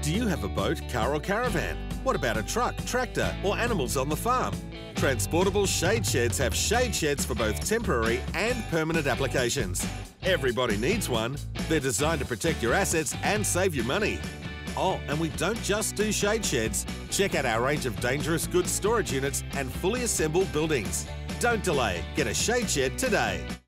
Do you have a boat, car or caravan? What about a truck, tractor or animals on the farm? Transportable shade sheds have shade sheds for both temporary and permanent applications. Everybody needs one. They're designed to protect your assets and save you money. Oh, and we don't just do shade sheds. Check out our range of dangerous goods storage units and fully assembled buildings. Don't delay. Get a shade shed today.